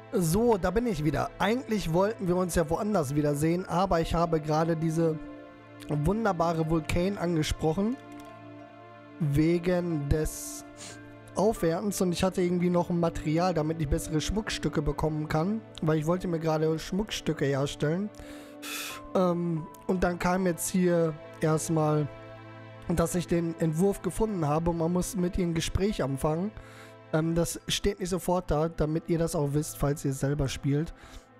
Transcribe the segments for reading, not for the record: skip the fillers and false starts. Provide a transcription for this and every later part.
So, da bin ich wieder. Eigentlich wollten wir uns ja woanders wiedersehen, aber ich habe gerade diese wunderbare Vulkan angesprochen. Wegen des Aufwertens und ich hatte irgendwie noch ein Material, damit ich bessere Schmuckstücke bekommen kann, weil ich wollte mir gerade Schmuckstücke herstellen. Und dann kam jetzt hier erstmal, dass ich den Entwurf gefunden habe und man muss mit ihr ein Gespräch anfangen. Das steht nicht sofort da, damit ihr das auch wisst, falls ihr es selber spielt.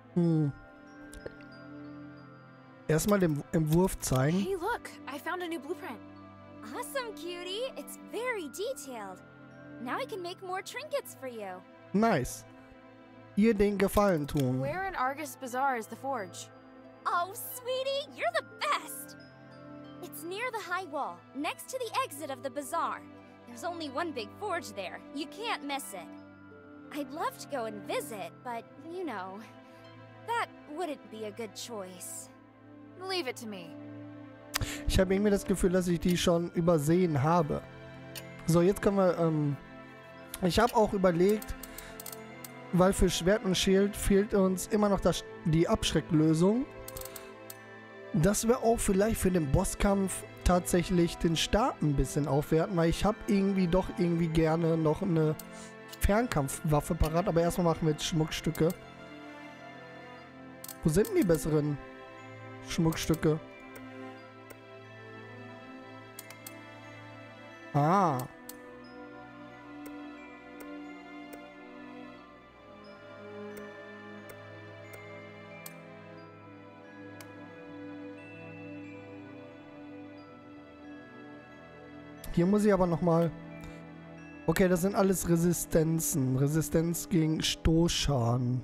Erstmal den Entwurf zeigen. Hey, look! I found a new blueprint. Awesome, cutie! It's very detailed. Now I can make more trinkets for you. Nice. Ihr den Gefallen tun. Where in Argus Bazaar is the forge? Oh, sweetie, you're the best! It's near the high wall, next to the exit of the bazaar. There's only one big forge there. You can't miss it. I'd love to go and visit, but, you know, that wouldn't be a good choice. Leave it to me. Ich habe irgendwie das Gefühl, dass ich die schon übersehen habe. So, jetzt können wir, ich habe auch überlegt, weil für Schwert und Schild fehlt uns immer noch die Abschrecklösung, dass wir auch vielleicht für den Bosskampf tatsächlich den Stab ein bisschen aufwerten, weil ich habe doch irgendwie gerne noch eine Fernkampfwaffe parat, aber erstmal machen wir jetzt Schmuckstücke. Wo sind denn die besseren Schmuckstücke? Ah. Hier muss ich aber nochmal... Okay, das sind alles Resistenzen. Resistenz gegen Stoßschaden.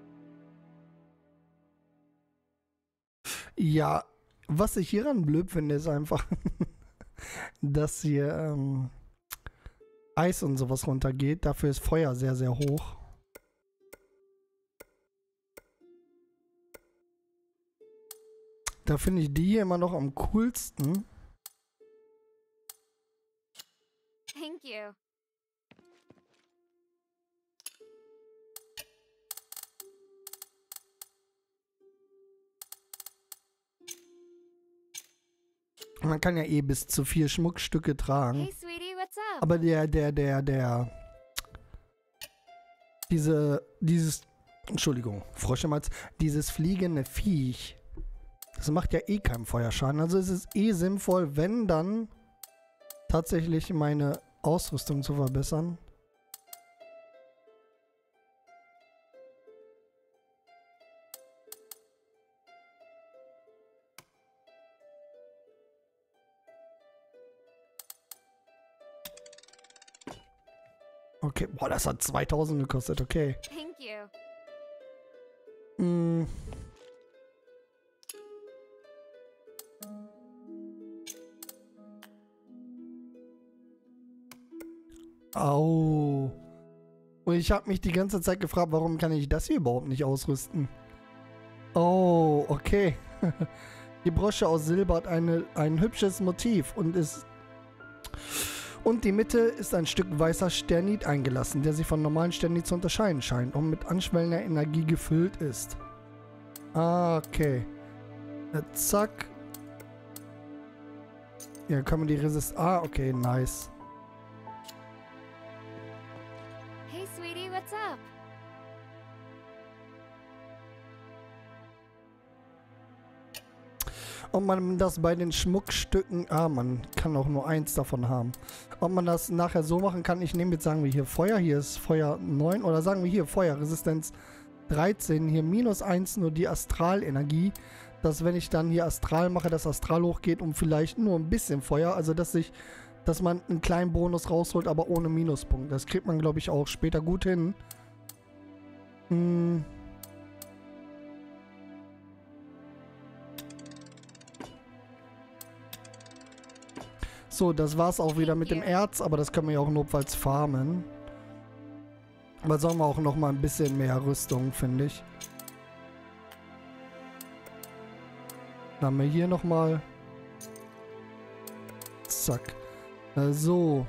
Ja, was ich hieran blöd finde, ist einfach, dass hier Eis und sowas runtergeht. Dafür ist Feuer sehr, sehr hoch. Da finde ich die hier immer noch am coolsten. Thank you. Man kann ja eh bis zu 4 Schmuckstücke tragen. Hey, sweetie, what's up? Aber Entschuldigung, Froschemalz, dieses fliegende Viech, das macht ja eh keinen Feuerschaden. Also ist es eh sinnvoll, wenn dann tatsächlich meine Ausrüstung zu verbessern. Okay, boah, das hat 2000 gekostet, okay. Thank you. Au. Und ich habe mich die ganze Zeit gefragt, warum kann ich das hier überhaupt nicht ausrüsten? Oh, okay. Die Brosche aus Silber hat ein hübsches Motiv und die Mitte ist ein Stück weißer Sternit eingelassen, der sich von normalen Sternit zu unterscheiden scheint und mit anschwellender Energie gefüllt ist. Ah, okay. Zack. Ja, kann man die Resist... Ah, okay, nice. Hey, sweetie, what's up? Ob man das bei den Schmuckstücken... Ah, man kann auch nur eins davon haben. Ob man das nachher so machen kann, ich nehme jetzt, sagen wir hier Feuer, hier ist Feuer 9 oder sagen wir hier Feuer, Resistenz 13, hier -1 nur die Astralenergie, dass wenn ich dann hier Astral mache, das Astral hochgeht und vielleicht nur ein bisschen Feuer, also dass man einen kleinen Bonus rausholt, aber ohne Minuspunkt. Das kriegt man, glaube ich, auch später gut hin. So, das war's auch wieder mit dem Erz, aber das können wir ja auch notfalls farmen. Aber sollen wir auch noch mal ein bisschen mehr Rüstung, finde ich. Dann haben wir hier noch mal. Zack. So.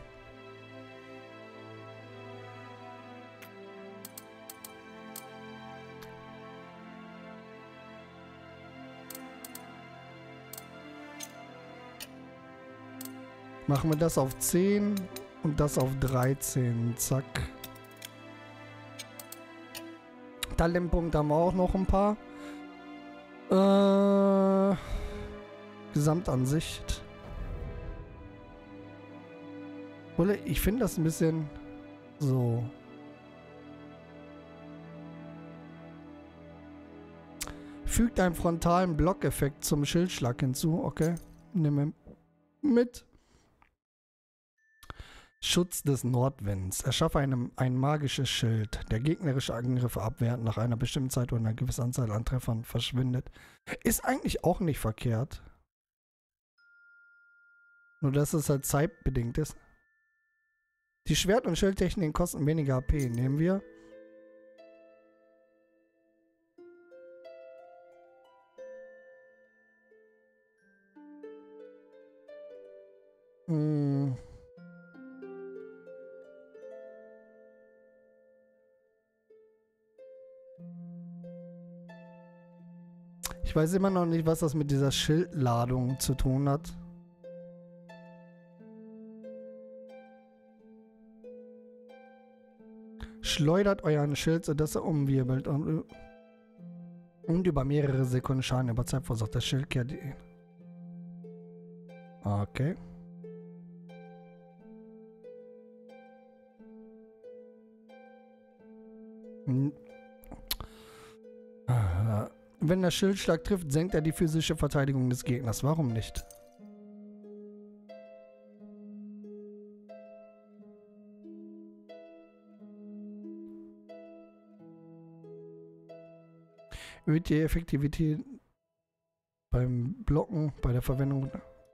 Machen wir das auf 10 und das auf 13. Zack. Talentpunkte haben wir auch noch ein paar. Gesamtansicht. Ich finde das ein bisschen so. Fügt einen frontalen Blockeffekt zum Schildschlag hinzu. Okay. Nehmen wir mit. Schutz des Nordwinds. Erschaffe ein magisches Schild, der gegnerische Angriffe abwehrt, nach einer bestimmten Zeit oder einer gewissen Anzahl an Treffern verschwindet. Ist eigentlich auch nicht verkehrt. Nur dass es halt zeitbedingt ist. Die Schwert- und Schildtechniken kosten weniger AP. Nehmen wir. Ich weiß immer noch nicht, was das mit dieser Schildladung zu tun hat. Schleudert euren Schild, sodass er umwirbelt und über mehrere Sekunden Schaden über Zeit verursacht. Das Schild kehrt ihn. Okay. Wenn der Schildschlag trifft, senkt er die physische Verteidigung des Gegners. Warum nicht? Erhöht die Effektivität beim Blocken, bei der Verwendung.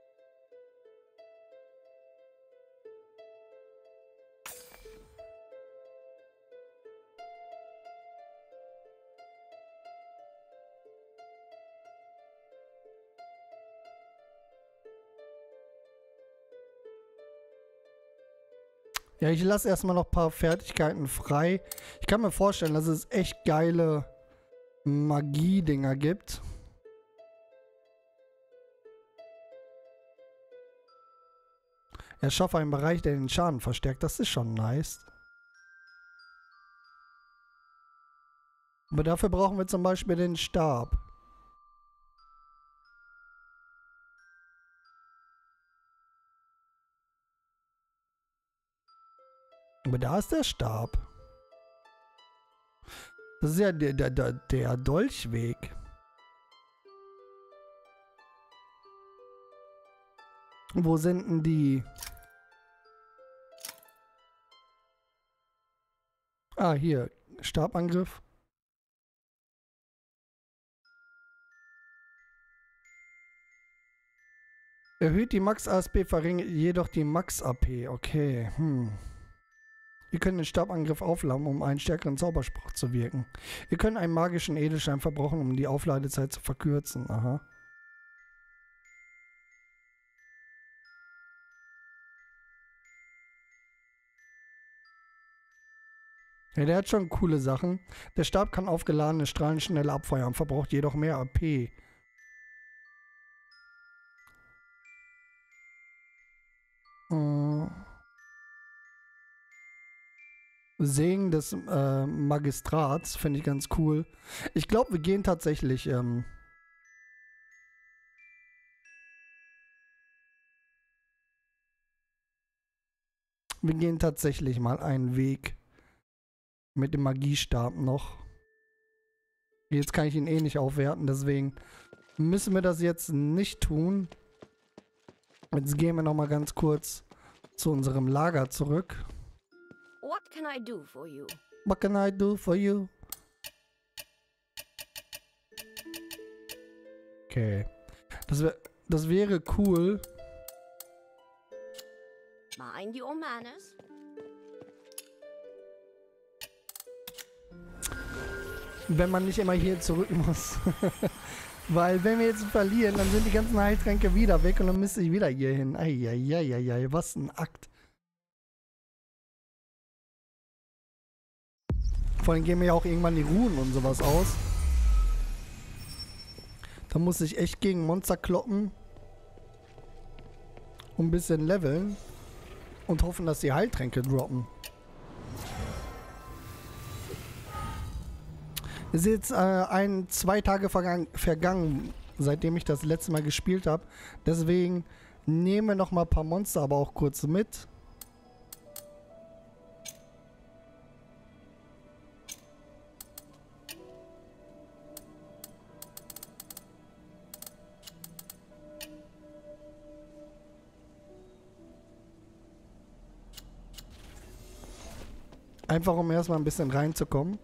Ja, ich lasse erstmal noch ein paar Fertigkeiten frei. Ich kann mir vorstellen, dass es echt geile Magie-Dinger gibt. Erschaffe einen Bereich, der den Schaden verstärkt. Das ist schon nice. Aber dafür brauchen wir zum Beispiel den Stab. Aber da ist der Stab. Das ist ja der Dolchweg. Wo sind denn die? Ah, hier. Stabangriff. Erhöht die Max-ASP, verringert jedoch die Max-AP. Okay, Ihr könnt den Stabangriff aufladen, um einen stärkeren Zauberspruch zu wirken. Ihr könnt einen magischen Edelstein verbrauchen, um die Aufladezeit zu verkürzen. Aha. Ja, der hat schon coole Sachen. Der Stab kann aufgeladene Strahlen schnell abfeuern, verbraucht jedoch mehr AP. Segen des Magistrats finde ich ganz cool. Ich glaube, wir gehen tatsächlich mal einen Weg mit dem Magiestab noch. Jetzt kann ich ihn eh nicht aufwerten, deswegen müssen wir das jetzt nicht tun. Jetzt gehen wir noch mal ganz kurz zu unserem Lager zurück. What can I do for you? What can I do for you? Okay. Das wäre cool. Mind your manners. Wenn man nicht immer hier zurück muss. Weil wenn wir jetzt verlieren, dann sind die ganzen Heiltränke wieder weg und dann müsste ich wieder hier hin. Eieieiei, was ein Akt. Vor allem gehen mir ja auch irgendwann die Runen und sowas aus. Da muss ich echt gegen Monster kloppen. Und ein bisschen leveln. Und hoffen, dass die Heiltränke droppen. Es ist jetzt 2 Tage vergangen, seitdem ich das letzte Mal gespielt habe. Deswegen nehmen wir noch mal ein paar Monster aber auch kurz mit. Einfach um erstmal ein bisschen reinzukommen.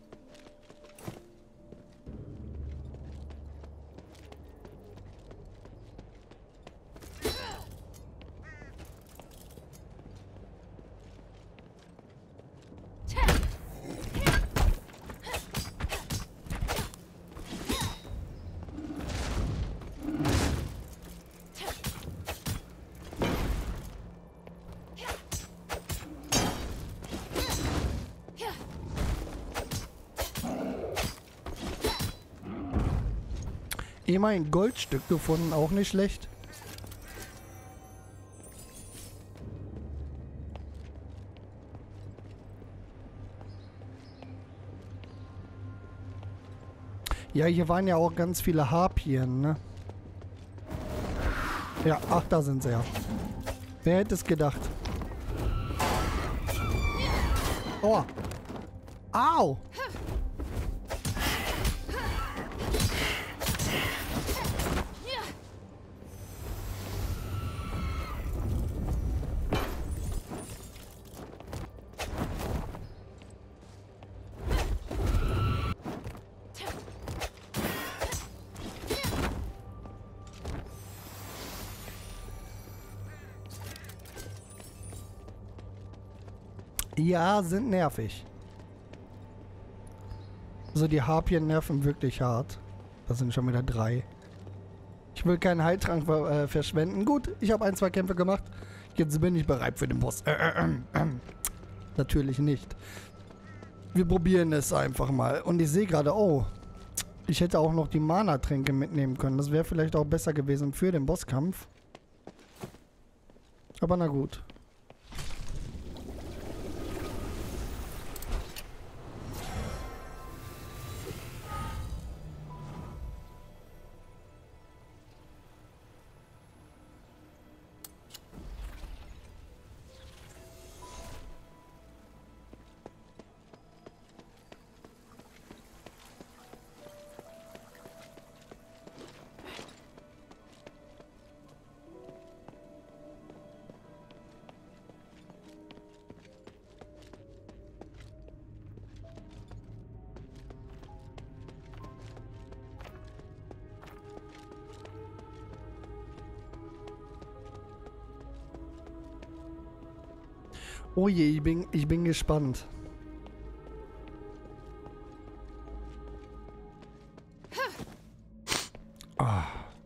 Immer ein Goldstück gefunden, auch nicht schlecht. Ja, hier waren ja auch ganz viele Harpien, ne? Ja, ach, da sind sie ja. Wer hätte es gedacht? Oh. Au! Ja, sind nervig. Also die Harpien nerven wirklich hart. Das sind schon wieder 3. Ich will keinen Heiltrank verschwenden. Gut, ich habe 1, 2 Kämpfe gemacht. Jetzt bin ich bereit für den Boss. Natürlich nicht. Wir probieren es einfach mal. Und ich sehe gerade, oh, ich hätte auch noch die Mana-Tränke mitnehmen können. Das wäre vielleicht auch besser gewesen für den Bosskampf. Aber na gut. Oh je, ich bin gespannt. Ah.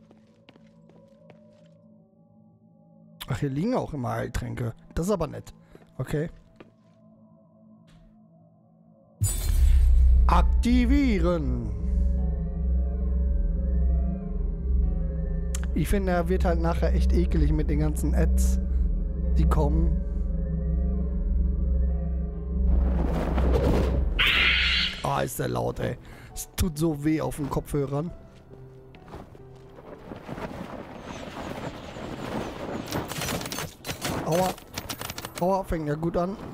Ach, hier liegen auch immer Heiltränke. Das ist aber nett. Okay. Aktivieren. Ich finde, er wird halt nachher echt ekelig mit den ganzen Ads, die kommen. Ah, ist der laut, ey. Es tut so weh auf den Kopfhörern. Aua. Aua, fängt ja gut an.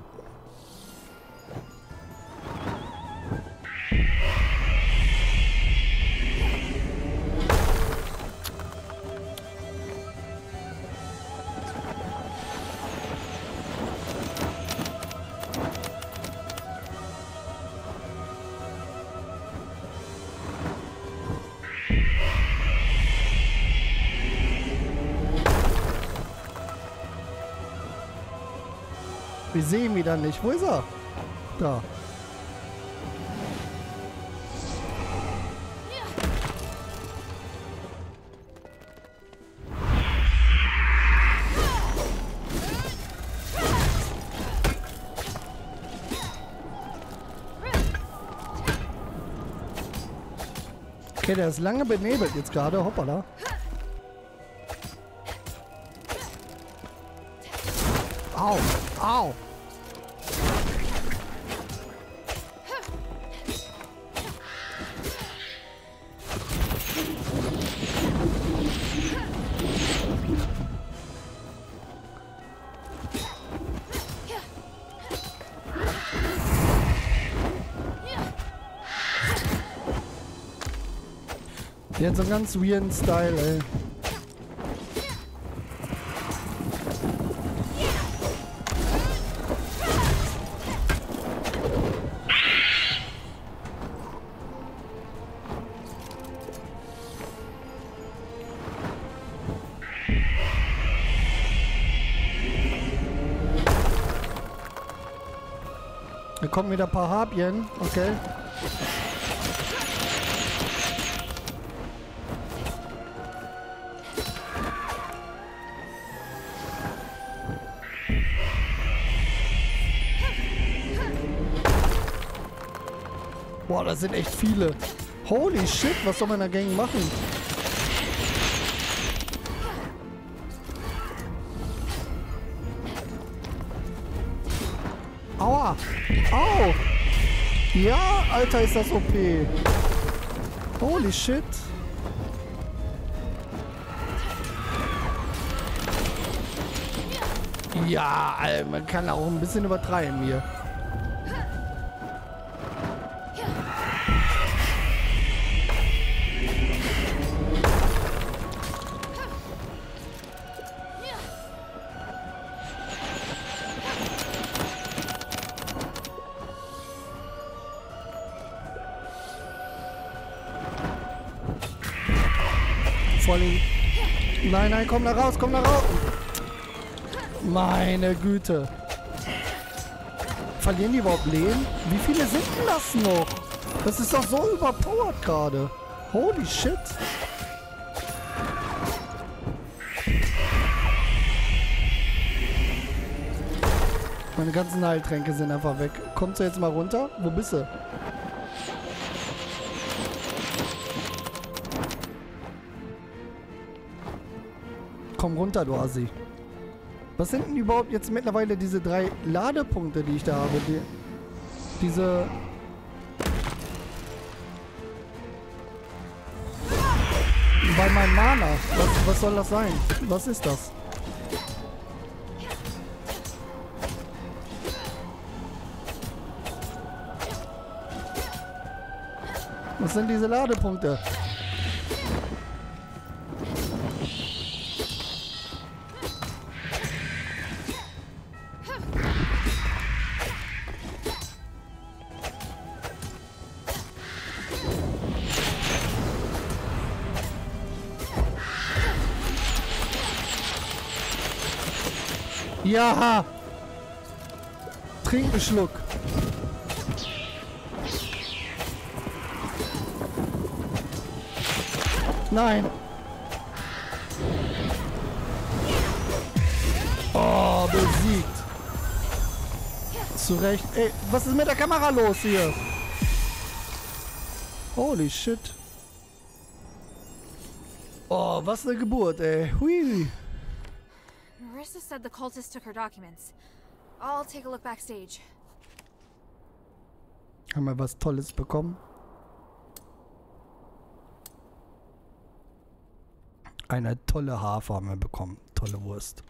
Wir sehen ihn wieder nicht. Wo ist er? Da. Okay, der ist lange benebelt jetzt gerade. Hoppala. Au! Au! Die hat so einen ganz weirden Style, ey. Da kommen wieder ein paar Harpien, okay. Boah, das sind echt viele. Holy shit, was soll man dagegen machen? Aua! Au! Ja, Alter, ist das OP. Holy shit. Ja, Alter, man kann auch ein bisschen übertreiben hier. Nein, nein, komm da raus, komm da raus. Meine Güte. Verlieren die überhaupt Leben? Wie viele sind denn das noch? Das ist doch so überpowered gerade. Holy shit. Meine ganzen Heiltränke sind einfach weg. Kommst du jetzt mal runter? Wo bist du? Komm runter, du Assi. Was sind denn überhaupt jetzt mittlerweile diese 3 Ladepunkte, die ich da habe? Diese... Bei meinem Mana. Was soll das sein? Was ist das? Was sind diese Ladepunkte? Ja! Trink einen Schluck. Nein! Oh, besiegt. Zu Recht. Ey, was ist mit der Kamera los hier? Holy shit. Oh, was eine Geburt, ey. Hui. Marissa said the cultists took her documents. I'll take a look backstage. Haben wir was Tolles bekommen? Eine tolle Harfe haben wir bekommen. Tolle Wurst.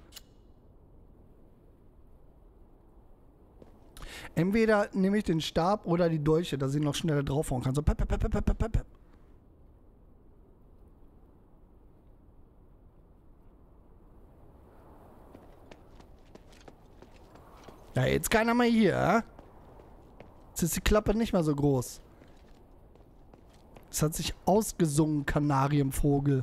Entweder nehme ich den Stab oder die Dolche, dass ich noch schneller draufhauen kann. So pep, pep, pep, pep, pep, pep. Ja, jetzt keiner mehr hier, hä? Jetzt ist die Klappe nicht mehr so groß. Es hat sich ausgesungen, Kanarienvogel.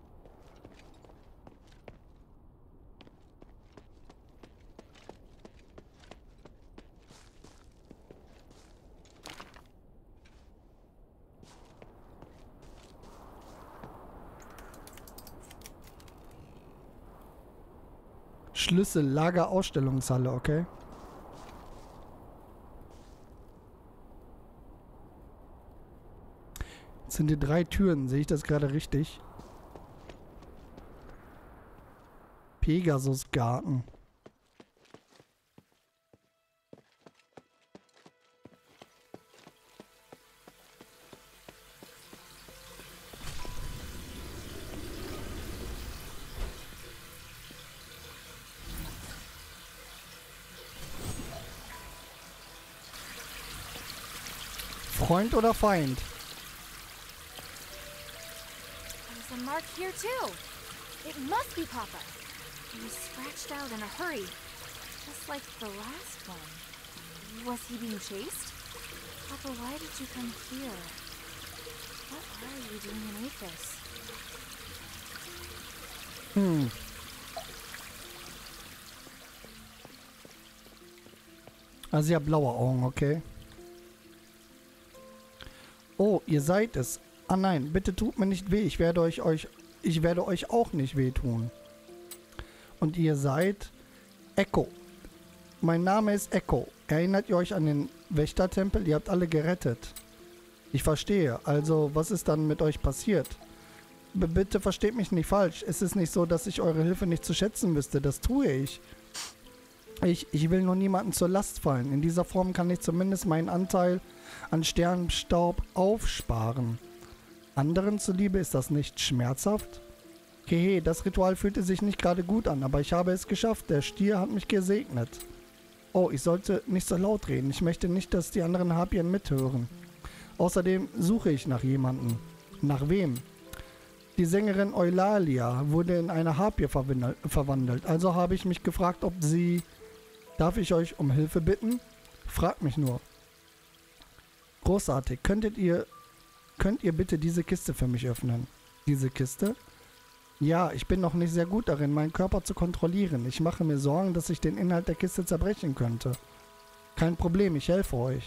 Schlüssel, Lager, Ausstellungshalle, okay. Jetzt sind hier 3 Türen, sehe ich das gerade richtig? Pegasusgarten. Freund oder Feind? There's a mark here too. It must be Papa. He was scratched out in a hurry, just like the last one. Was he being chased? Papa, why did you come here? What are you doing in Aphis? Also, ja, blaue Augen, okay. Oh, ihr seid es. Ah nein, bitte tut mir nicht weh. Ich werde euch auch nicht wehtun. Und ihr seid Echo. Mein Name ist Echo. Erinnert ihr euch an den Wächtertempel? Ihr habt alle gerettet. Ich verstehe. Also, was ist dann mit euch passiert? Bitte versteht mich nicht falsch. Es ist nicht so, dass ich eure Hilfe nicht zu schätzen wüsste. Das tue ich. Ich will nur niemanden zur Last fallen. In dieser Form kann ich zumindest meinen Anteil an Sternenstaub aufsparen. Anderen zuliebe ist das nicht schmerzhaft? Hehe, das Ritual fühlte sich nicht gerade gut an, aber ich habe es geschafft. Der Stier hat mich gesegnet. Oh, ich sollte nicht so laut reden. Ich möchte nicht, dass die anderen Harpien mithören. Außerdem suche ich nach jemandem. Nach wem? Die Sängerin Eulalia wurde in eine Harpie verwandelt. Also habe ich mich gefragt, ob sie... Darf ich euch um Hilfe bitten? Fragt mich nur. Großartig. Könnt ihr bitte diese Kiste für mich öffnen? Diese Kiste? Ja, ich bin noch nicht sehr gut darin, meinen Körper zu kontrollieren. Ich mache mir Sorgen, dass ich den Inhalt der Kiste zerbrechen könnte. Kein Problem, ich helfe euch.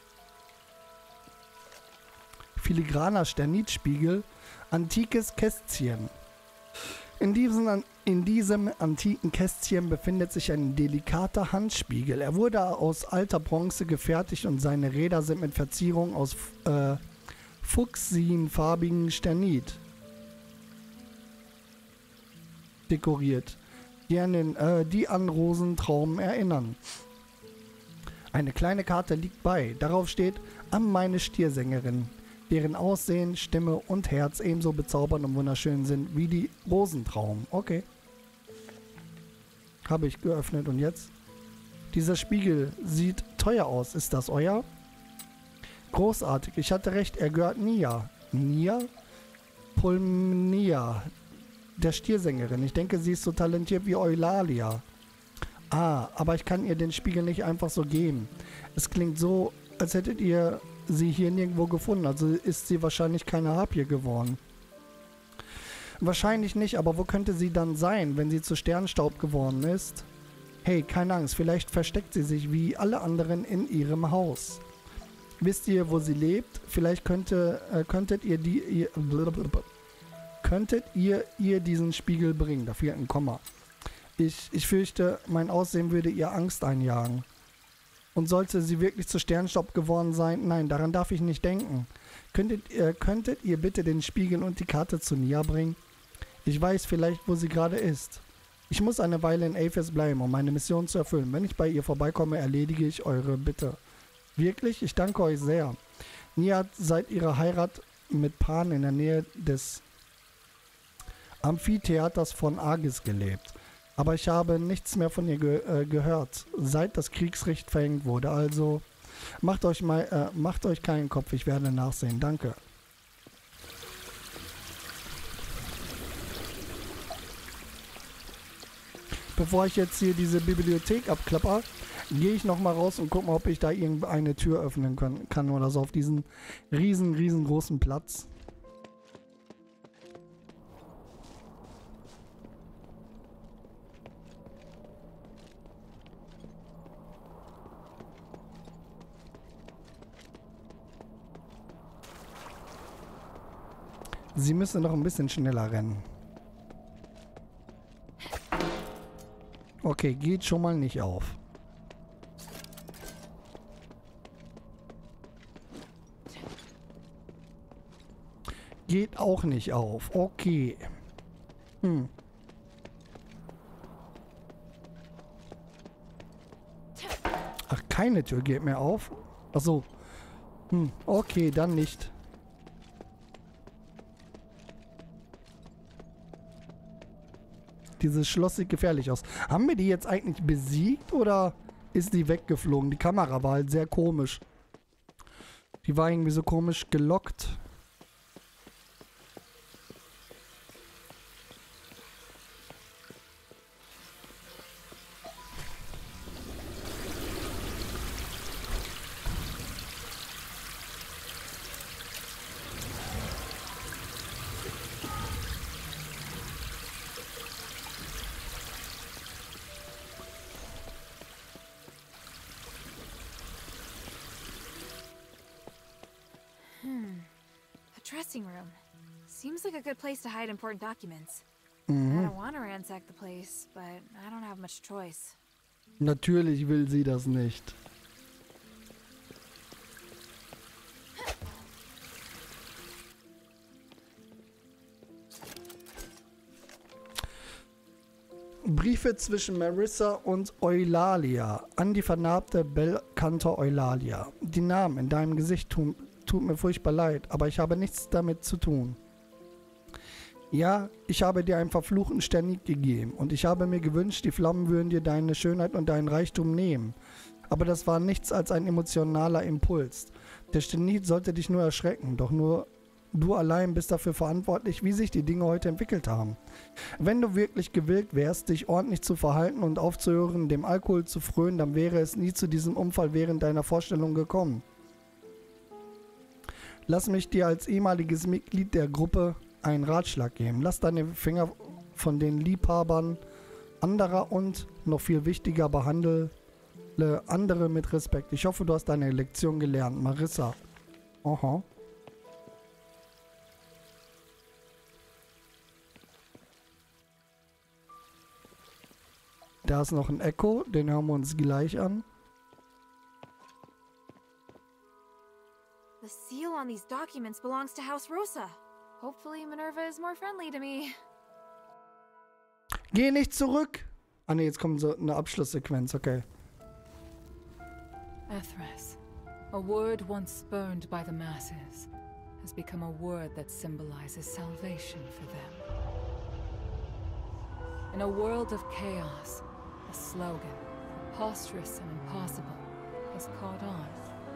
Filigraner Sternitspiegel, antikes Kästchen. In diesem antiken Kästchen befindet sich ein delikater Handspiegel. Er wurde aus alter Bronze gefertigt und seine Räder sind mit Verzierung aus fuchsinfarbigen Sternit dekoriert, die an Rosentrauben erinnern. Eine kleine Karte liegt bei. Darauf steht an meine Stiersängerin, deren Aussehen, Stimme und Herz ebenso bezaubernd und wunderschön sind wie die Rosentrauben. Okay. Habe ich geöffnet und jetzt? Dieser Spiegel sieht teuer aus. Ist das euer? Großartig. Ich hatte recht. Er gehört Nia. Nia? Pulmnia. Der Stiersängerin. Ich denke, sie ist so talentiert wie Eulalia. Ah, aber ich kann ihr den Spiegel nicht einfach so geben. Es klingt so, als hättet ihr sie hier nirgendwo gefunden. Also ist sie wahrscheinlich keine Harpie geworden. Wahrscheinlich nicht, aber wo könnte sie dann sein, wenn sie zu Sternstaub geworden ist? Hey, keine Angst, vielleicht versteckt sie sich wie alle anderen in ihrem Haus. Wisst ihr, wo sie lebt? Vielleicht könntet ihr ihr diesen Spiegel bringen. Da fehlt ein Komma. Ich fürchte, mein Aussehen würde ihr Angst einjagen. Und sollte sie wirklich zu Sternstaub geworden sein? Nein, daran darf ich nicht denken. Könntet ihr bitte den Spiegel und die Karte zu Nia bringen? Ich weiß vielleicht, wo sie gerade ist. Ich muss eine Weile in Aphis bleiben, um meine Mission zu erfüllen. Wenn ich bei ihr vorbeikomme, erledige ich eure Bitte. Wirklich? Ich danke euch sehr. Nia hat seit ihrer Heirat mit Pan in der Nähe des Amphitheaters von Argis gelebt. Aber ich habe nichts mehr von ihr gehört, seit das Kriegsrecht verhängt wurde. Also macht euch keinen Kopf, ich werde nachsehen. Danke. Bevor ich jetzt hier diese Bibliothek abklapper, gehe ich nochmal raus und gucke mal, ob ich da irgendeine Tür öffnen kann oder so auf diesen riesengroßen Platz. Sie müssen noch ein bisschen schneller rennen. Okay, geht schon mal nicht auf. Geht auch nicht auf. Okay. Ach, keine Tür geht mehr auf. Ach so. Okay, dann nicht. Dieses Schloss sieht gefährlich aus. Haben wir die jetzt eigentlich besiegt oder ist die weggeflogen? Die Kamera war halt sehr komisch. Die war irgendwie so komisch gelockt. A dressing room. Seems like a good place to hide important documents. I Mhm. don't want to ransack the place, but I don't have much choice. Natürlich will sie das nicht. Briefe zwischen Marissa und Eulalia an die vernarbte Bellcantor Eulalia. Die Namen in deinem Gesicht tut mir furchtbar leid, aber ich habe nichts damit zu tun. Ja, ich habe dir einen verfluchten Sternit gegeben und ich habe mir gewünscht, die Flammen würden dir deine Schönheit und deinen Reichtum nehmen. Aber das war nichts als ein emotionaler Impuls. Der Sternit sollte dich nur erschrecken, doch nur du allein bist dafür verantwortlich, wie sich die Dinge heute entwickelt haben. Wenn du wirklich gewillt wärst, dich ordentlich zu verhalten und aufzuhören, dem Alkohol zu frönen, dann wäre es nie zu diesem Unfall während deiner Vorstellung gekommen. Lass mich dir als ehemaliges Mitglied der Gruppe einen Ratschlag geben. Lass deine Finger von den Liebhabern anderer und, noch viel wichtiger, behandle andere mit Respekt. Ich hoffe, du hast deine Lektion gelernt. Marissa. Aha. Da ist noch ein Echo, den hören wir uns gleich an. The seal on these documents belongs to House Rosa. Hopefully Minerva is more friendly to me. Geh nicht zurück! Ah ne, jetzt kommt so eine Abschlusssequenz, okay. Ethras, a word once spurned by the masses, has become a word that symbolizes salvation for them. In a world of chaos, a slogan, preposterous and impossible, has caught on.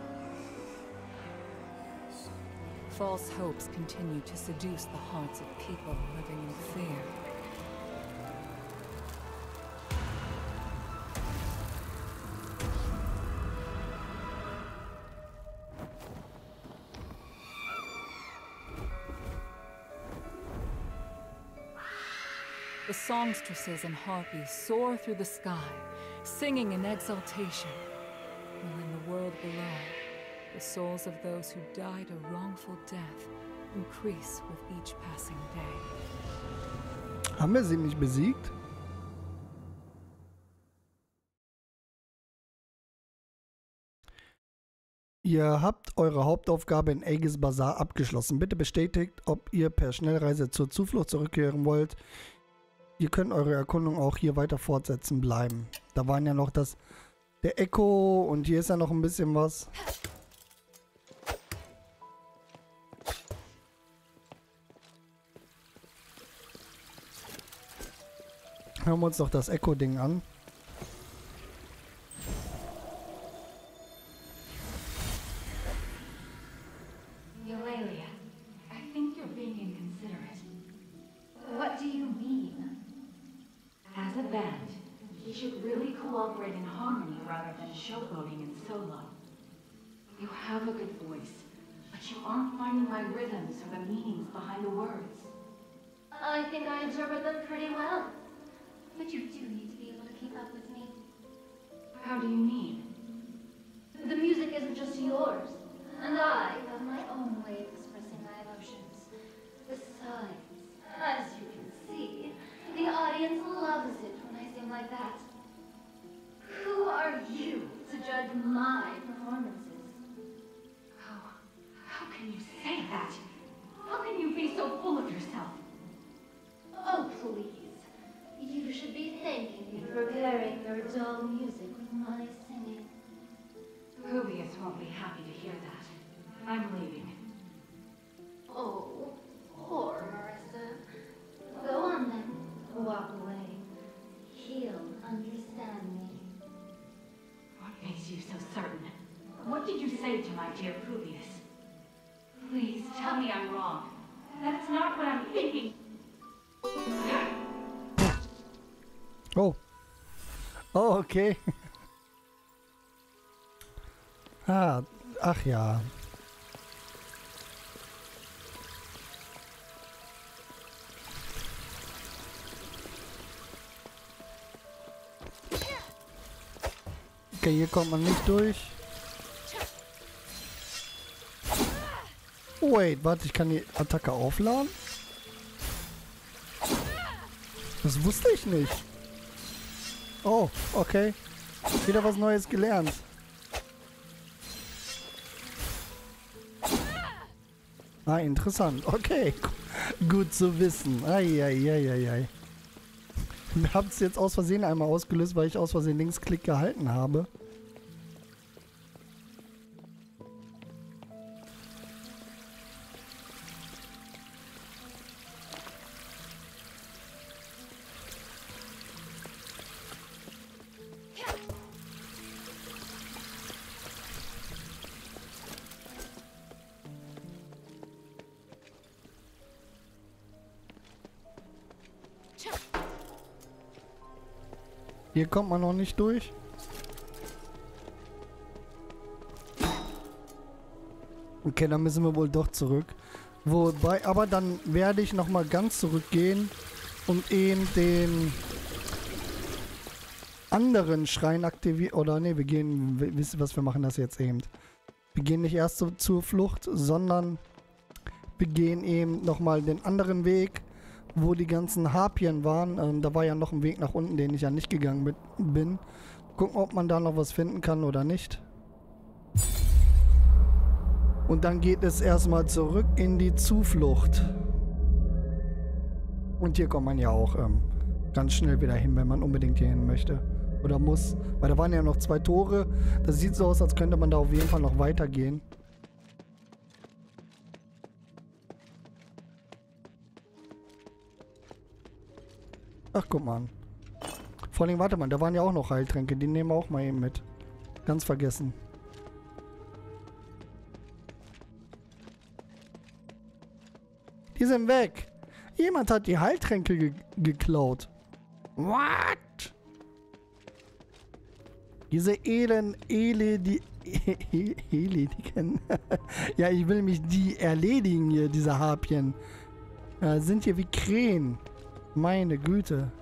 False hopes continue to seduce the hearts of people living in fear. The songstresses and harpies soar through the sky, singing in exultation, while in the world below, the souls of those who died a wrongful death increase with each passing day. Haben wir sie nicht besiegt? Ihr habt eure Hauptaufgabe in Aegis Bazaar abgeschlossen. Bitte bestätigt, ob ihr per Schnellreise zur Zuflucht zurückkehren wollt. Ihr könnt eure Erkundung auch hier weiter fortsetzen bleiben. Da waren ja noch der Echo und hier ist ja noch ein bisschen was. Hören wir uns doch das Echo-Ding an. Eulalia, I think you're being inconsiderate. What do you mean? As a band, you should really cooperate in harmony rather than showboating in solo. You have a good voice, but you aren't finding my rhythms or the meanings behind the words. I think I interpret them pretty well. But you do need to be able to keep up with me. How do you mean? The music isn't just yours, and I have my own way of expressing my emotions. Besides, as you can see, the audience loves it when I sing like that. Who are you to judge my performances? How can you say that? How can you be so full of yourself? Oh, please. You should be thanking me for pairing your dull music with my singing. Rubius won't be happy to hear that. I'm leaving. Oh, poor Marissa. Go on then. Walk away. He'll understand me. What makes you so certain? What did you say to my dear Rubius? me I'm wrong. That's not what I'm thinking. Oh. Oh, okay. Ah, ach ja. Okay, hier kommt man nicht durch. Wait, warte, ich kann die Attacke aufladen? Das wusste ich nicht. Oh, okay. Wieder was Neues gelernt. Ah, interessant. Okay. Gut zu wissen. Eieieiei. Ich habe es jetzt aus Versehen einmal ausgelöst, weil ich aus Versehen Linksklick gehalten habe. Hier kommt man noch nicht durch. Okay, dann müssen wir wohl doch zurück. Wobei, aber dann werde ich nochmal ganz zurückgehen und eben den anderen Schrein aktivieren. Oder ne, wir gehen, wisst ihr was, wir machen das jetzt eben. Wir gehen nicht erst zur Flucht, sondern wir gehen eben nochmal den anderen Weg, wo die ganzen Harpien waren. Da war ja noch ein Weg nach unten, den ich ja nicht gegangen bin. Gucken, ob man da noch was finden kann oder nicht. Und dann geht es erstmal zurück in die Zuflucht. Und hier kommt man ja auch ganz schnell wieder hin, wenn man unbedingt hier hin möchte. Oder muss. Weil da waren ja noch 2 Tore. Das sieht so aus, als könnte man da auf jeden Fall noch weitergehen. Ach, guck mal. Vor allem, warte mal, da waren ja auch noch Heiltränke. Die nehmen wir auch mal eben mit. Ganz vergessen. Die sind weg. Jemand hat die Heiltränke geklaut. What? Diese die kennen. Ja, ich will mich die erledigen hier, diese Harpien. Sind hier wie Krähen. Meine Güte.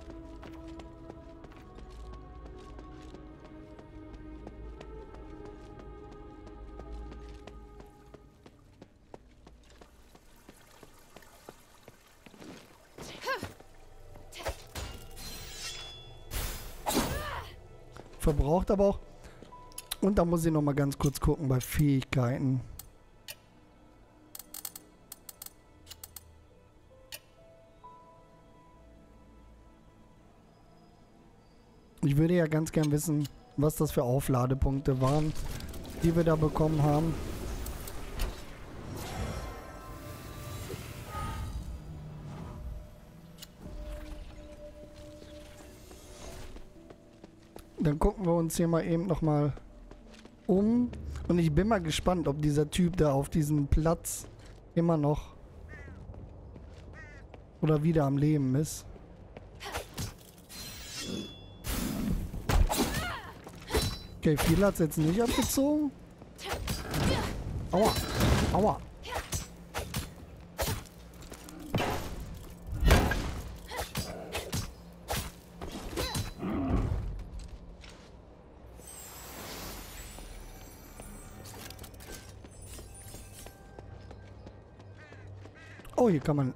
Verbraucht aber auch. Und da muss ich noch mal ganz kurz gucken bei Fähigkeiten. Ich würde ja ganz gern wissen, was das für Aufladepunkte waren, die wir da bekommen haben. Dann gucken wir uns hier mal eben nochmal um. Und ich bin mal gespannt, ob dieser Typ da auf diesem Platz immer noch oder wieder am Leben ist. Okay, viel hat es jetzt nicht abgezogen. Aua. Aua. Oh, hier kann man...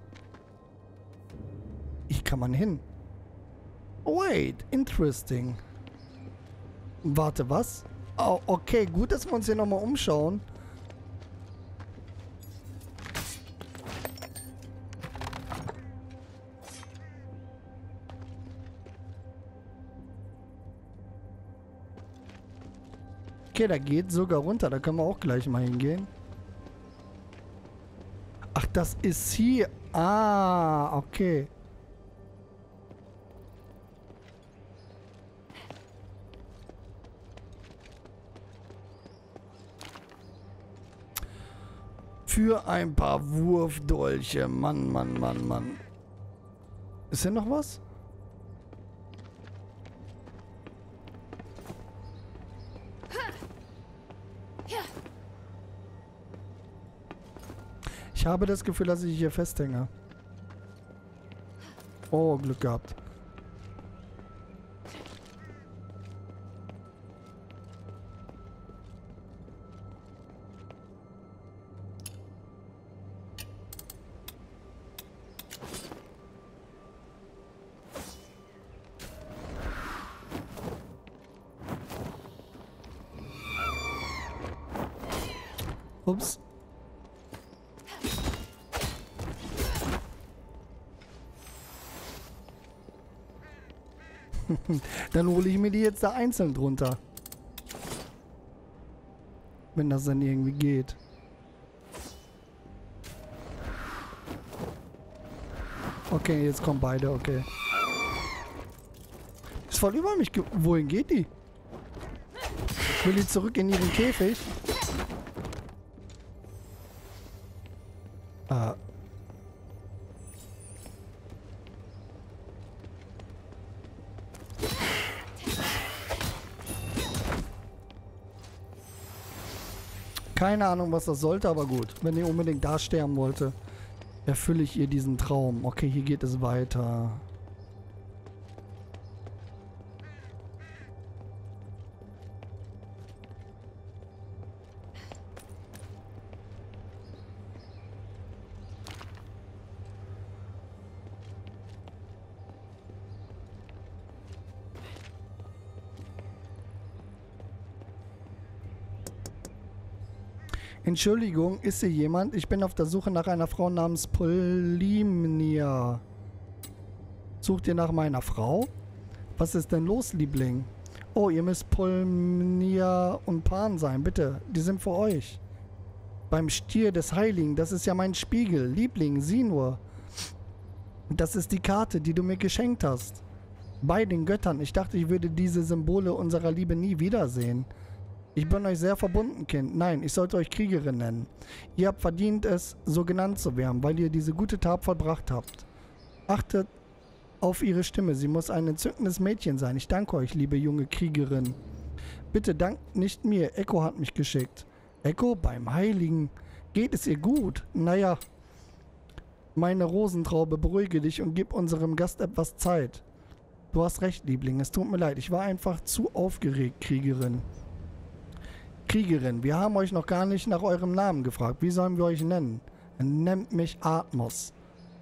Hier kann man hin. Wait, interesting. Warte, was? Oh, okay, gut, dass wir uns hier nochmal umschauen. Okay, da geht sogar runter. Da können wir auch gleich mal hingehen. Ach, das ist hier. Ah, okay. Für ein paar Wurfdolche. Mann, Mann, Mann, Mann. Ist hier noch was? Ich habe das Gefühl, dass ich hier festhänge. Oh, Glück gehabt. Ups. Dann hole ich mir die jetzt da einzeln drunter. Wenn das dann irgendwie geht. Okay, jetzt kommen beide, okay. Ist voll über mich. Wohin geht die? Will die zurück in ihren Käfig? Ah. Keine Ahnung, was das sollte, aber gut. Wenn ihr unbedingt da sterben wollte, erfülle ich ihr diesen Traum. Okay, hier geht es weiter. Entschuldigung, ist hier jemand? Ich bin auf der Suche nach einer Frau namens Polymnia. Sucht ihr nach meiner Frau? Was ist denn los, Liebling? Oh, ihr müsst Polymnia und Pan sein, bitte. Die sind für euch. Beim Stier des Heiligen, das ist ja mein Spiegel. Liebling, sieh nur. Das ist die Karte, die du mir geschenkt hast. Bei den Göttern. Ich dachte, ich würde diese Symbole unserer Liebe nie wiedersehen. Ich bin euch sehr verbunden, Kind. Nein, ich sollte euch Kriegerin nennen. Ihr habt verdient es, so genannt zu werden, weil ihr diese gute Tat vollbracht habt. Achtet auf ihre Stimme. Sie muss ein entzückendes Mädchen sein. Ich danke euch, liebe junge Kriegerin. Bitte dankt nicht mir. Echo hat mich geschickt. Echo, beim Heiligen. Geht es ihr gut? Naja. Meine Rosentraube, beruhige dich und gib unserem Gast etwas Zeit. Du hast recht, Liebling. Es tut mir leid. Ich war einfach zu aufgeregt, Kriegerin. Kriegerin, wir haben euch noch gar nicht nach eurem Namen gefragt. Wie sollen wir euch nennen? Nennt mich Atmos.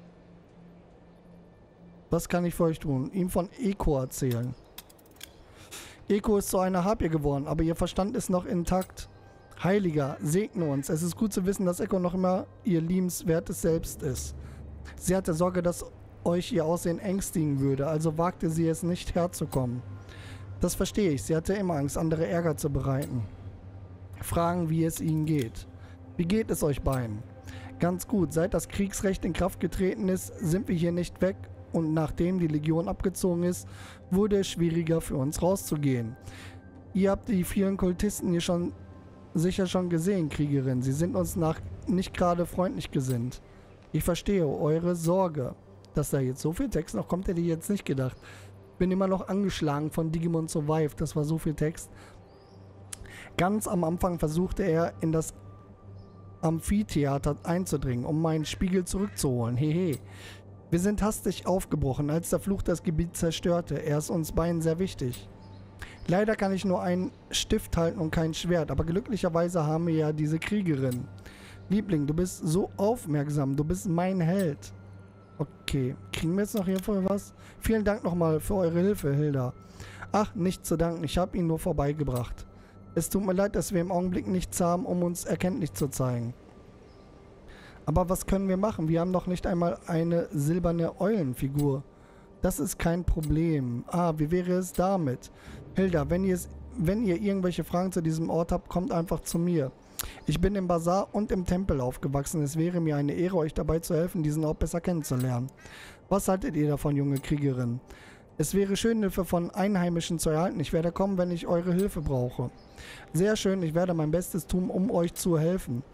Was kann ich für euch tun? Ihm von Echo erzählen. Echo ist zu einer Harpie geworden, aber ihr Verstand ist noch intakt. Heiliger, segne uns. Es ist gut zu wissen, dass Echo noch immer ihr liebenswertes Selbst ist. Sie hatte Sorge, dass euch ihr Aussehen ängstigen würde, also wagte sie es nicht herzukommen. Das verstehe ich. Sie hatte immer Angst, andere Ärger zu bereiten. Fragen, wie es ihnen geht. Wie geht es euch beiden? Ganz gut. Seit das Kriegsrecht in Kraft getreten ist, sind wir hier nicht weg und nachdem die Legion abgezogen ist, wurde es schwieriger für uns rauszugehen. Ihr habt die vielen Kultisten hier sicher schon gesehen, Kriegerin. Sie sind uns nicht gerade freundlich gesinnt. Ich verstehe eure Sorge. Dass da jetzt so viel Text noch kommt, hätte ich jetzt nicht gedacht. Bin immer noch angeschlagen von Digimon Survive. Das war so viel Text. Ganz am Anfang versuchte er, in das Amphitheater einzudringen, um meinen Spiegel zurückzuholen. Hehe. Wir sind hastig aufgebrochen, als der Fluch das Gebiet zerstörte. Er ist uns beiden sehr wichtig. Leider kann ich nur einen Stift halten und kein Schwert, aber glücklicherweise haben wir ja diese Kriegerin. Liebling, du bist so aufmerksam, du bist mein Held. Okay, kriegen wir jetzt noch hierfür was? Vielen Dank nochmal für eure Hilfe, Hilda. Ach, nicht zu danken, ich habe ihn nur vorbeigebracht. Es tut mir leid, dass wir im Augenblick nichts haben, um uns erkenntlich zu zeigen. Aber was können wir machen? Wir haben doch nicht einmal eine silberne Eulenfigur. Das ist kein Problem. Ah, wie wäre es damit? Hilda, wenn ihr irgendwelche Fragen zu diesem Ort habt, kommt einfach zu mir. Ich bin im Bazar und im Tempel aufgewachsen. Es wäre mir eine Ehre, euch dabei zu helfen, diesen Ort besser kennenzulernen. Was haltet ihr davon, junge Kriegerin? Es wäre schön, Hilfe von Einheimischen zu erhalten. Ich werde kommen, wenn ich eure Hilfe brauche. Sehr schön, ich werde mein Bestes tun, um euch zu helfen.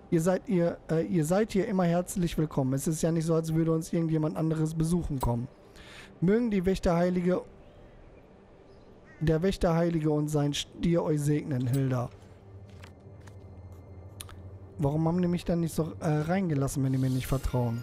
Ihr seid hier immer herzlich willkommen. Es ist ja nicht so, als würde uns irgendjemand anderes besuchen kommen. Mögen der Wächterheilige und sein Stier euch segnen, Hilda. Warum haben die mich dann nicht so reingelassen, wenn die mir nicht vertrauen?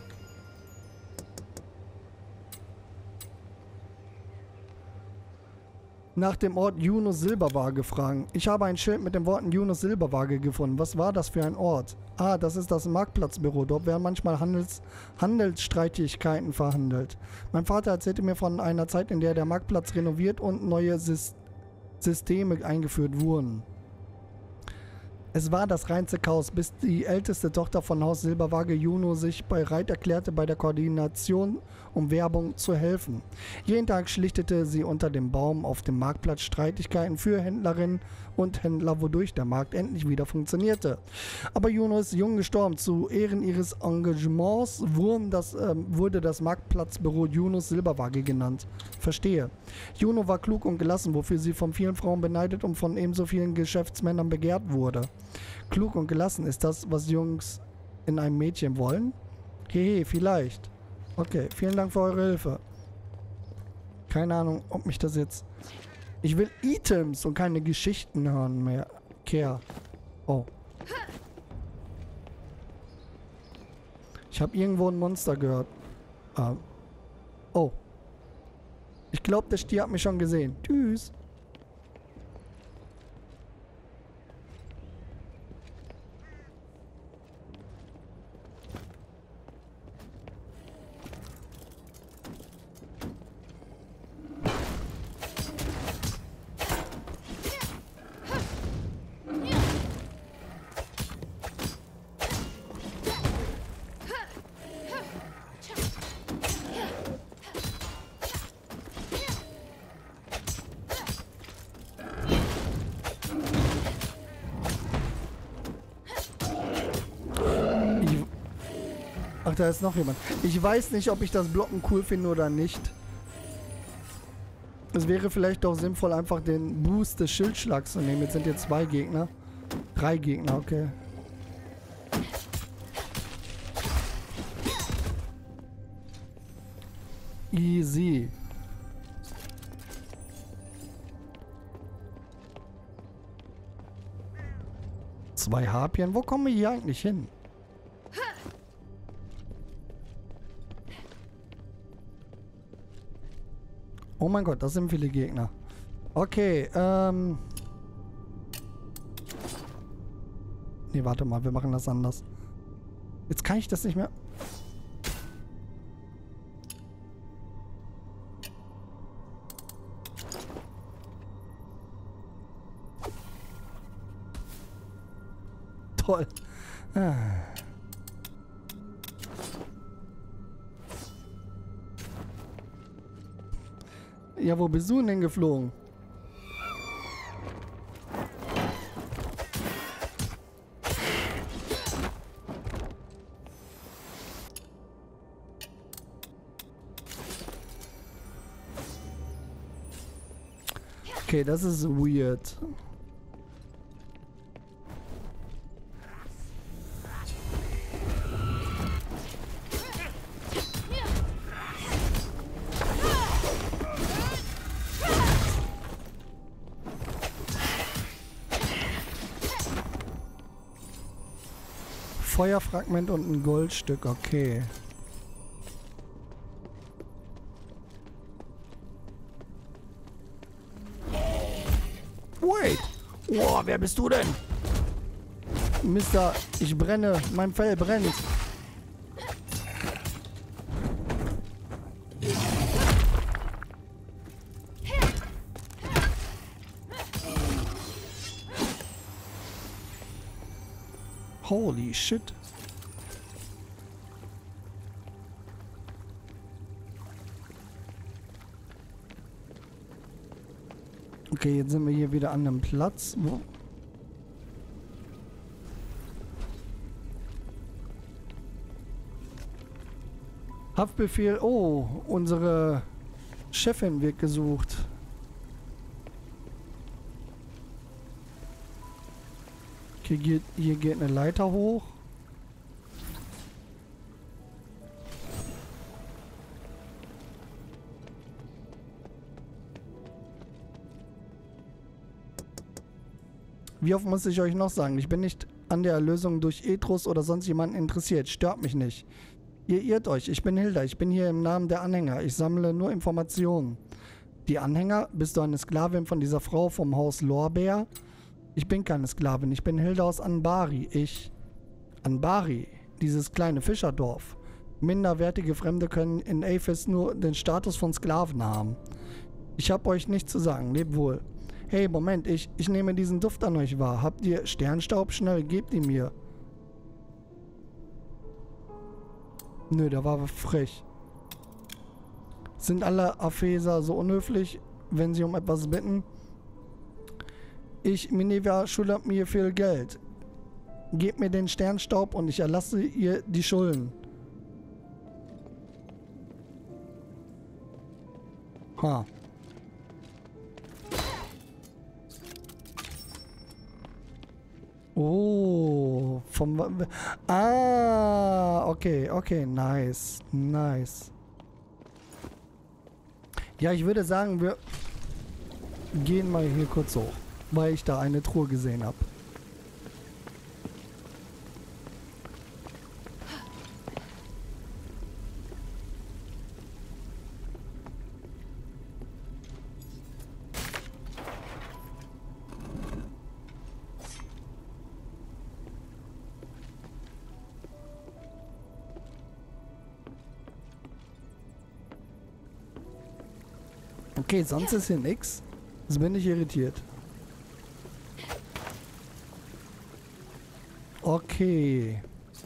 Nach dem Ort Yunus Silberwaage fragen. Ich habe ein Schild mit den Worten Yunus Silberwaage gefunden. Was war das für ein Ort? Ah, das ist das Marktplatzbüro. Dort werden manchmal Handelsstreitigkeiten verhandelt. Mein Vater erzählte mir von einer Zeit, in der der Marktplatz renoviert und neue Systeme eingeführt wurden. Es war das reinste Chaos, bis die älteste Tochter von Haus Silberwaage, Juno, sich bereit erklärte, bei der Koordination und Werbung zu helfen. Jeden Tag schlichtete sie unter dem Baum auf dem Marktplatz Streitigkeiten für Händlerinnen und Händler, wodurch der Markt endlich wieder funktionierte. Aber Juno ist jung gestorben. Zu Ehren ihres Engagements wurde das Marktplatzbüro Junos Silberwaage genannt. Verstehe. Juno war klug und gelassen, wofür sie von vielen Frauen beneidet und von ebenso vielen Geschäftsmännern begehrt wurde. Klug und gelassen, ist das, was Jungs in einem Mädchen wollen? Hehe, vielleicht. Okay, vielen Dank für eure Hilfe. Keine Ahnung, ob mich das jetzt... Ich will Items und keine Geschichten hören mehr. Kehr. Oh. Ich habe irgendwo ein Monster gehört. Oh. Ich glaube, der Stier hat mich schon gesehen. Tschüss. Ach, da ist noch jemand. Ich weiß nicht, ob ich das Blocken cool finde oder nicht. Es wäre vielleicht doch sinnvoll, einfach den Boost des Schildschlags zu nehmen. Jetzt sind hier 2 Gegner. 3 Gegner, okay. Easy. Zwei Harpien. Wo kommen wir hier eigentlich hin? Oh mein Gott, das sind viele Gegner. Okay, nee, warte mal, wir machen das anders. Jetzt kann ich das nicht mehr... Toll. Ah. Ja, wo bist du denn geflogen? Okay, das ist weird. Feuerfragment und ein Goldstück, okay. Wait! Oh, wer bist du denn? Mister, ich brenne. Mein Fell brennt. Holy shit. Okay, jetzt sind wir hier wieder an einem Platz. Wo? Haftbefehl. Oh, unsere Chefin wird gesucht. Okay, hier geht eine Leiter hoch. Wie oft muss ich euch noch sagen? Ich bin nicht an der Erlösung durch Etrus oder sonst jemanden interessiert. Stört mich nicht. Ihr irrt euch. Ich bin Hilda. Ich bin hier im Namen der Anhänger. Ich sammle nur Informationen. Die Anhänger? Bist du eine Sklavin von dieser Frau vom Haus Lorbeer? Ich bin keine Sklavin. Ich bin Hilda aus Anbari. Anbari? Dieses kleine Fischerdorf. Minderwertige Fremde können in Aphis nur den Status von Sklaven haben. Ich hab euch nichts zu sagen. Lebt wohl. Hey, Moment. Ich nehme diesen Duft an euch wahr. Habt ihr Sternstaub? Schnell, gebt ihn mir. Nö, der war frech. Sind alle Apheser so unhöflich, wenn sie um etwas bitten? Minerva schuldet mir viel Geld. Gebt mir den Sternstaub und ich erlasse ihr die Schulden. Ha. Oh, okay, nice, nice. Ja, ich würde sagen, wir gehen mal hier kurz hoch, weil ich da eine Truhe gesehen habe. Okay, sonst ist hier nix. Jetzt bin ich irritiert. Okay.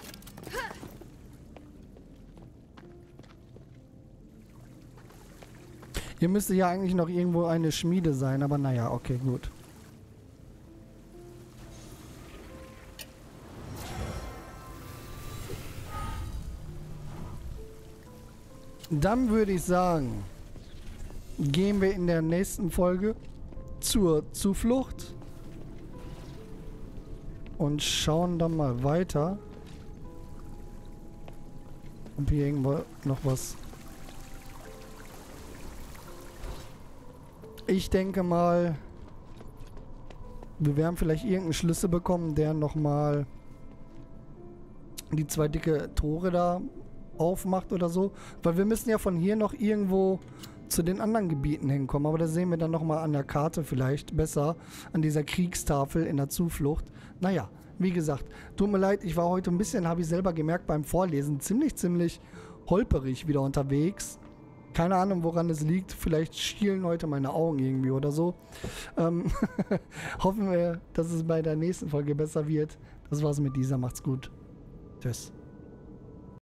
Hier müsste ja eigentlich noch irgendwo eine Schmiede sein, aber naja, okay, gut. Dann würde ich sagen, gehen wir in der nächsten Folge zur Zuflucht und schauen dann mal weiter, ob hier irgendwo noch was. Ich denke mal, wir werden vielleicht irgendeinen Schlüssel bekommen, der nochmal die zwei dicke Tore da aufmacht oder so, weil wir müssen ja von hier noch irgendwo zu den anderen Gebieten hinkommen, aber das sehen wir dann nochmal an der Karte vielleicht besser, an dieser Kriegstafel in der Zuflucht. Naja, wie gesagt, tut mir leid, ich war heute ein bisschen, habe ich selber gemerkt beim Vorlesen, ziemlich holperig wieder unterwegs. Keine Ahnung, woran es liegt, vielleicht schielen heute meine Augen irgendwie oder so. Hoffen wir, dass es bei der nächsten Folge besser wird. Das war's mit dieser, macht's gut. Tschüss.